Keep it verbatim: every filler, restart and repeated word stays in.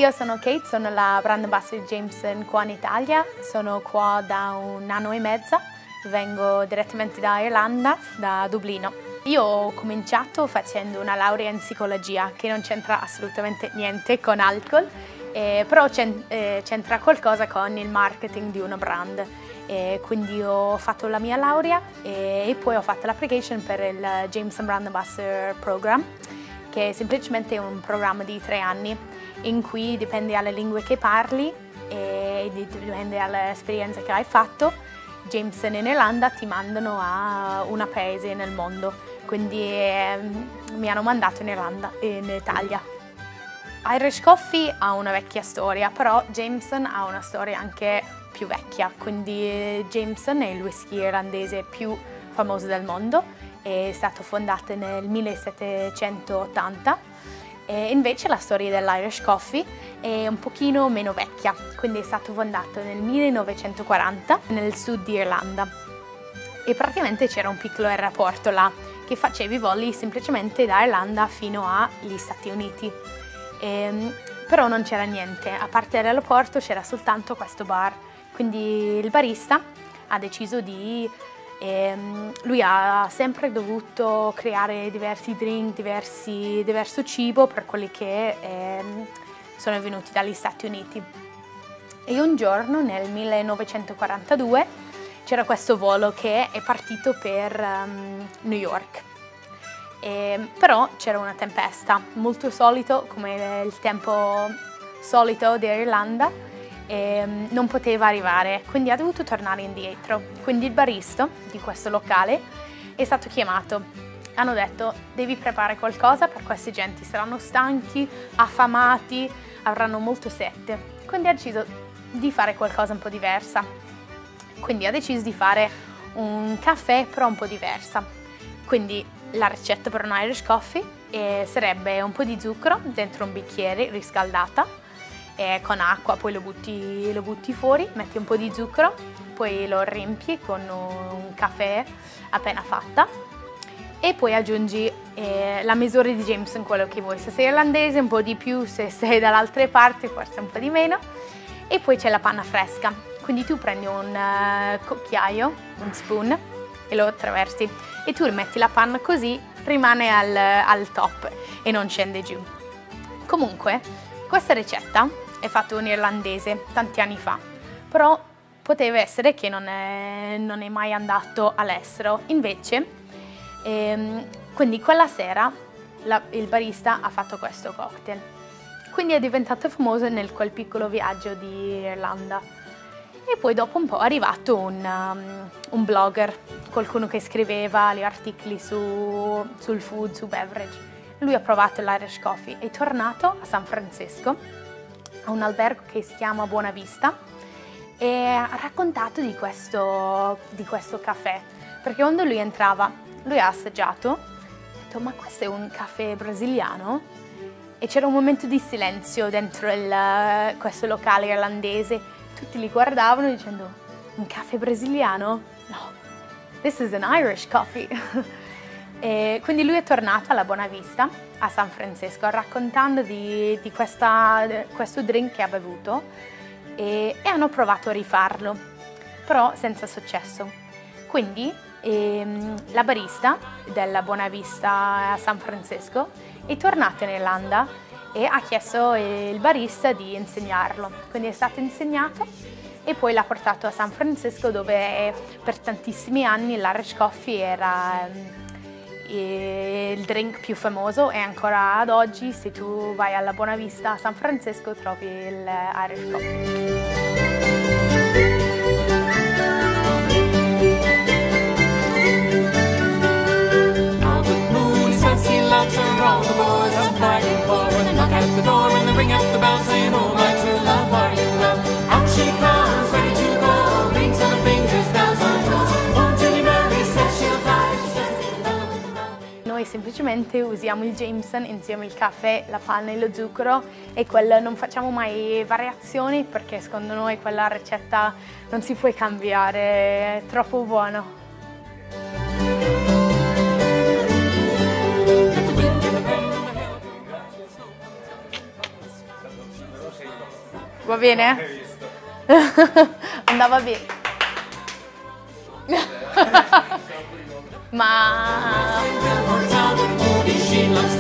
Io sono Kate, sono la brand ambassador di Jameson qua in Italia, sono qua da un anno e mezzo, vengo direttamente da Irlanda, da Dublino. Io ho cominciato facendo una laurea in psicologia che non c'entra assolutamente niente con alcol, eh, però c'entra qualcosa con il marketing di una brand. E quindi ho fatto la mia laurea e, e poi ho fatto l'application per il Jameson Brand Ambassador Program, che è semplicemente un programma di tre anni in cui dipende dalle lingue che parli e dipende dall'esperienza che hai fatto. Jameson in Irlanda ti mandano a una paese nel mondo, quindi eh, mi hanno mandato in Irlanda e in Italia. Irish Coffee ha una vecchia storia, però Jameson ha una storia anche più vecchia, quindi Jameson è il whisky irlandese più famoso del mondo, è stato fondato nel millesettecentottanta. E invece la storia dell'Irish Coffee è un pochino meno vecchia, quindi è stato fondato nel millenovecentoquaranta nel sud di Irlanda e praticamente c'era un piccolo aeroporto là che faceva i voli semplicemente da Irlanda fino agli Stati Uniti. E, però non c'era niente, a parte l'aeroporto c'era soltanto questo bar, quindi il barista ha deciso di E lui ha sempre dovuto creare diversi drink, diversi, diverso cibo per quelli che eh, sono venuti dagli Stati Uniti. E un giorno nel millenovecentoquarantadue c'era questo volo che è partito per um, New York. E, però c'era una tempesta, molto solito come il tempo solito dell'Irlanda. E non poteva arrivare, quindi ha dovuto tornare indietro. Quindi il barista di questo locale è stato chiamato. Hanno detto: devi preparare qualcosa per questi genti, saranno stanchi, affamati, avranno molto sete. Quindi ha deciso di fare qualcosa un po' diversa. Quindi ha deciso di fare un caffè però un po' diversa. Quindi la ricetta per un Irish Coffee eh, sarebbe un po' di zucchero dentro un bicchiere riscaldata, E con acqua, poi lo butti, lo butti fuori, metti un po' di zucchero, poi lo riempi con un caffè appena fatta e poi aggiungi eh, la misura di Jameson, quello che vuoi. Se sei irlandese un po' di più, se sei dall'altra parte forse un po' di meno. E poi c'è la panna fresca, quindi tu prendi un uh, cucchiaio, un spoon e lo attraversi e tu metti la panna così, rimane al, al top e non scende giù. Comunque questa ricetta è fatto un irlandese tanti anni fa, però poteva essere che non è, non è mai andato all'estero. Invece, ehm, quindi quella sera la, il barista ha fatto questo cocktail. Quindi è diventato famoso nel quel piccolo viaggio di Irlanda. E poi dopo un po' è arrivato un, um, un blogger, qualcuno che scriveva gli articoli su, sul food, su beverage. Lui ha provato l'Irish Coffee, è tornato a San Francisco a un albergo che si chiama Buona Vista e ha raccontato di questo, di questo caffè, perché quando lui entrava, lui ha assaggiato, ha detto: ma questo è un caffè brasiliano? E c'era un momento di silenzio dentro il, questo locale irlandese, tutti li guardavano dicendo: un caffè brasiliano? No, this is an Irish coffee. E quindi lui è tornato alla Buona Vista a San Francisco raccontando di, di questa, questo drink che ha bevuto e, e hanno provato a rifarlo, però senza successo. Quindi ehm, la barista della Buona Vista a San Francisco è tornata in Irlanda e ha chiesto il barista di insegnarlo. Quindi è stato insegnato e poi l'ha portato a San Francisco, dove per tantissimi anni l'Irish Coffee era il drink più famoso e ancora ad oggi, se tu vai alla Buona Vista a San Francisco, trovi il Irish Coffee. Noi semplicemente usiamo il Jameson insieme al caffè, la panna e lo zucchero e quello, non facciamo mai variazioni perché secondo noi quella ricetta non si può cambiare, è troppo buono. Va bene? Andava bene. Ma...